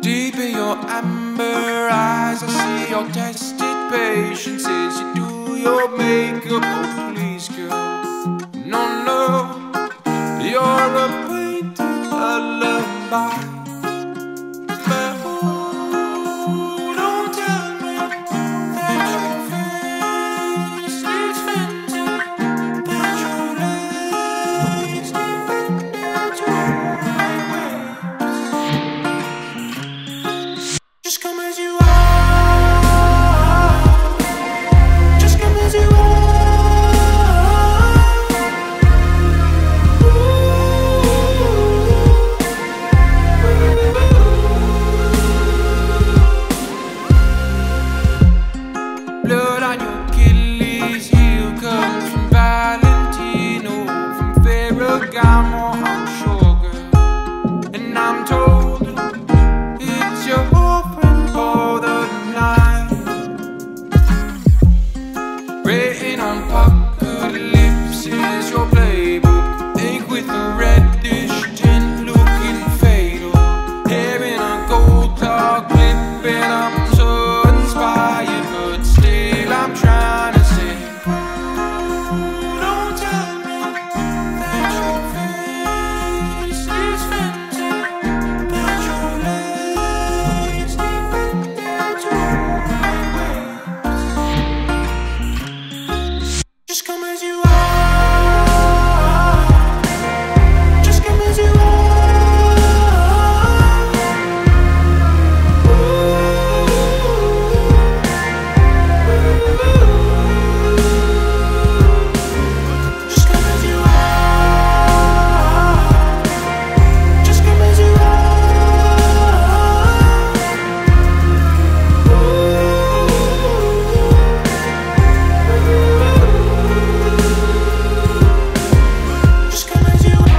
Deep in your amber eyes, I see your tested patience as you do your makeup. Oh please girl, no, no, you're a painted lullaby. But oh, don't tell me that your face is venting, that your legs bend down to my waist. Just come as you are, just come as you are. Blood on your Achilles heel comes from Valentino, from Ferragamo, I'm sure, girl. And I'm told it's your friend for the night, written on puckered lips is your playbook, ink with a reddish tint, looking fatal. Hair in a gold clock clip, and I'm so inspired, but still I'm trying to say, don't tell me that your face is venting, that your legs bend down to my waist. Just come as you are, just come as you are. Just come as you are, just come as you are, just come as you are.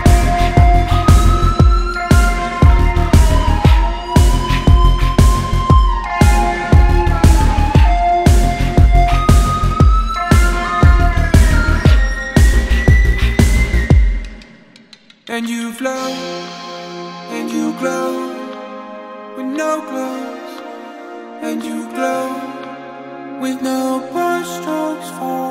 And you flow, and you glow, with no clothes, and you glow, with no brush strokes for